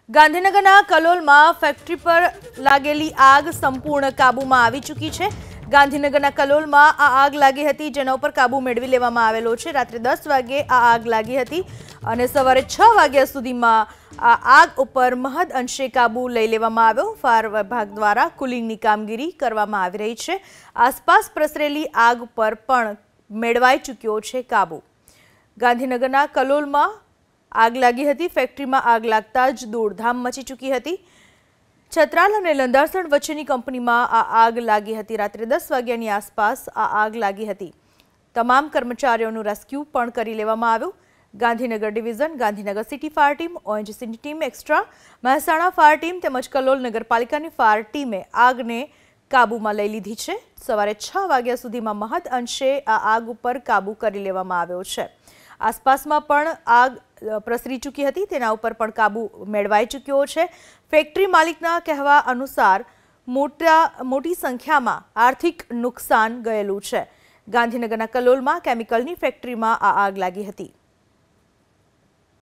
ગાંધીનગરના કલોલમાં ફેક્ટરી પર લાગેલી આગ સંપૂર્ણ કાબૂમાં આવી ચૂકી છે। ગાંધીનગરના કલોલમાં આ આગ લાગી હતી, જેના ઉપર કાબૂ મેળવી લેવામાં આવેલો છે। રાત્રે 10 વાગે આ આગ લાગી હતી અને સવારે 6 વાગ્યા સુધીમાં આ આગ ઉપર મહદ અંશે કાબૂ લઈ લેવામાં આવ્યો। ફાયર વિભાગ દ્વારા કુલિંગની કામગીરી કરવામાં આવી રહી છે। આસપાસ પ્રસરેલી આગ પર પણ મેળવાઈ ચૂક્યો છે કાબૂ। ગાંધીનગરના કલોલમાં आग लागी हती। फैक्टरी में आग लगता ज दौड़धाम मची चूकी हती। छत्राल और लंदासण वच्चेनी कंपनी में आ आग लागी हती। रात्रे 10 वाग्यानी आसपास आ आग लागी हती। तमाम कर्मचारीओनुं रेस्क्यू पण करी लेवामां आव्युं। Gandhinagar division, Gandhinagar city fire team, ओएनजीसीनी team extra, Mehsana fire team તેમજ કલોલ नगरपालिकानी फायर टीमे આગને કાબૂમાં લઈ લીધી છે। સવારે 6 વાગ્યા સુધીમાં મહદ અંશે આ આગ ઉપર કાબૂ કરી લેવામાં આવ્યો છે। આસપાસમાં પણ આગ પ્રસરી ચૂકી હતી, તેના ઉપર પણ કાબૂ મેળવાઈ ચૂક્યો છે। ફેક્ટરી માલિકના કહેવા અનુસાર મોટી સંખ્યામાં આર્થિક નુકસાન ગયેલું છે। ગાંધીનગરના કલોલમાં કેમિકલની ફેક્ટરીમાં આ આગ લાગી હતી।